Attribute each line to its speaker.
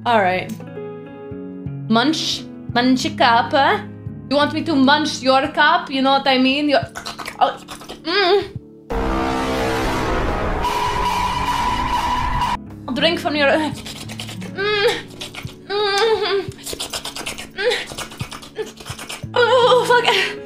Speaker 1: Alright. Munch a cup, huh? You want me to munch your cup? You know what I mean? I'll drink from your... Oh, fuck.